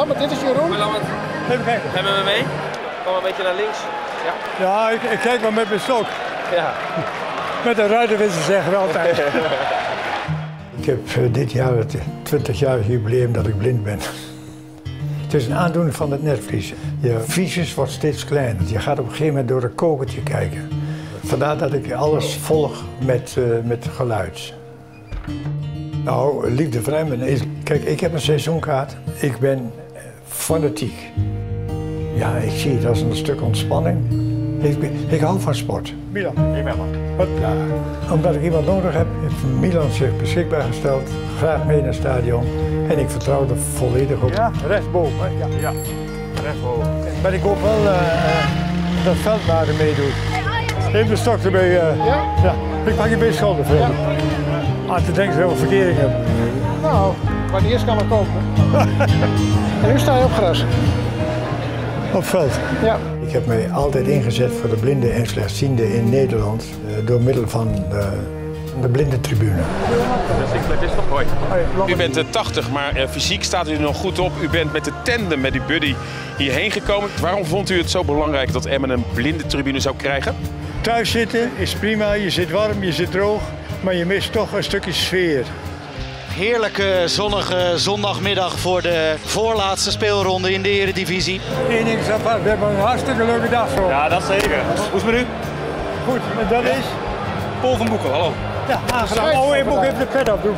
Lambert, dit is Jeroen. Hoi Lambert. Even kijken. Ga je met me mee? Kom een beetje naar links. Ja. Ja, ik kijk maar met mijn stok. Ja. Met een ruitenwisser zeggen we altijd. Ik heb dit jaar het 20-jarig jubileum dat ik blind ben. Het is een aandoening van het netvlies. Je visus wordt steeds kleiner. Je gaat op een gegeven moment door een kokertje kijken. Vandaar dat ik alles volg met geluid. Nou, liefde vreemden is... Kijk, ik heb een seizoenkaart. Ik ben fanatiek. Ja, ik zie het als een stuk ontspanning. Ik hou van sport. Milan, ik ben maar. Ja, omdat ik iemand nodig heb, heeft Milan zich beschikbaar gesteld. Graag mee naar het stadion. En ik vertrouw er volledig op. Ja, rechtsboven. Ja, rechtsboven. Maar ik hoop wel dat Veldmaarden meedoet. Neem de stok erbij. Ja, ik mag je best schuldig voor. Aan te denken dat we verkering hebben. Nou, wanneer eerst kan maar kopen. En nu sta je op gras. Op veld? Ja. Ik heb mij altijd ingezet voor de blinden en slechtzienden in Nederland door middel van de blindentribune. Dat is toch mooi. U bent 80, maar fysiek staat u er nog goed op. U bent met de tandem, met uw buddy, hierheen gekomen. Waarom vond u het zo belangrijk dat Emmen een blindentribune zou krijgen? Thuis zitten is prima, je zit warm, je zit droog, maar je mist toch een stukje sfeer. Heerlijke zonnige zondagmiddag voor de voorlaatste speelronde in de Eredivisie. Eén ding is apart, we hebben een hartstikke leuke dag zo. Ja, dat zeker. Hoe is het met u? Goed, en dat is? Paul van Boekel, hallo. Ja, aangenaam. Oh, ik moet even de pet op doen.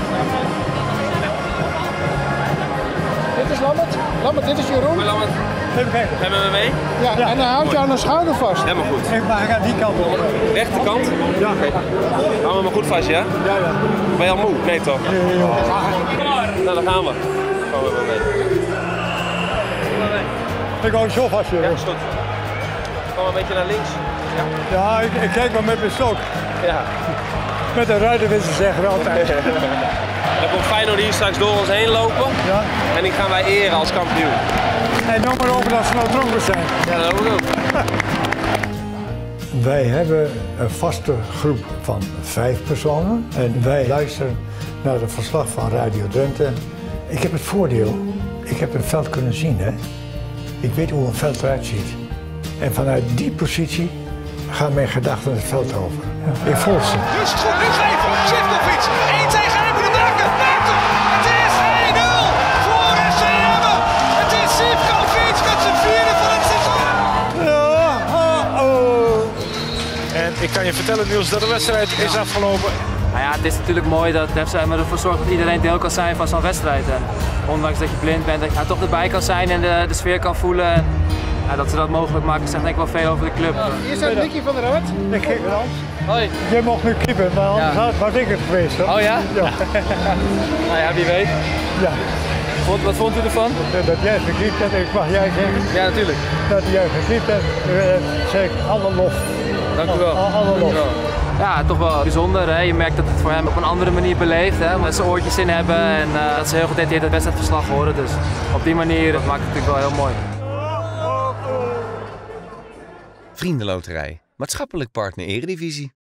Dit is Lambert. Lambert, dit is Jeroen. Hoi Lambert. Even kijken. Ga je met me mee? Ja, en dan houd je aan de schouder vast. Helemaal goed. Ik mag aan die kant op. Rechterkant? Ja. Okay. Hou me maar goed vast, ja? Ja. Ben je al moe? Nee toch? Nee. Nou, dan gaan we. Gaan we mee. Ik hou je zo vast, Jeroen. Ja, is goed. Kom een beetje naar links. Ja, ik kijk maar met mijn stok. Ja. Met een ruitenwisser zeggen we altijd. Dan komt Feyenoord hier straks door ons heen lopen. Ja. En die gaan wij eren als kampioen. En nog maar over dat ze nou dronken zijn. Ja, dat hoop ik ook. Wij hebben een vaste groep van 5 personen. En wij luisteren naar het verslag van Radio Drenthe. Ik heb het voordeel, ik heb een veld kunnen zien. Hè? Ik weet hoe een veld eruit ziet. En vanuit die positie gaan mijn gedachten het veld over. Ik volg ze. Dus goed, nu geven. Sivkovic. 1 tegen 1 moet het maken. Maakt hem. Het is 1-0 voor FC Emmen. Het is Sivkovic met zijn 4e van het seizoen. En ik kan je vertellen, Niels, dat de wedstrijd is afgelopen. Nou ja, het is natuurlijk mooi dat FC Emmen ervoor zorgt dat iedereen deel kan zijn van zo'n wedstrijd. En ondanks dat je blind bent, dat je toch erbij kan zijn en de sfeer kan voelen. En, ja, dat ze dat mogelijk maken, zegt denk ik wel veel over de club. Hier staat Nicky van der Hout. Ik geef het hand. Hoi. Jij mocht nu keeper, maar anders was ik het geweest. Hoor. Oh ja? Ja. Nou ja, wie weet. Ja. Wat vond u ervan? Dat jij gekiept hebt, ik mag jij zeggen. Ja, natuurlijk. Dat jij gekiept hebt, zeg ik alle lof. Dank u wel. Alle lof. Ja, toch wel bijzonder. Hè? Je merkt dat het voor hem op een andere manier beleeft. Hè? Dat ze oortjes in hebben en dat ze heel gedetailleerd het wedstrijdverslag horen. Dus op die manier dat maakt het natuurlijk wel heel mooi. Vriendenloterij. Maatschappelijk partner Eredivisie.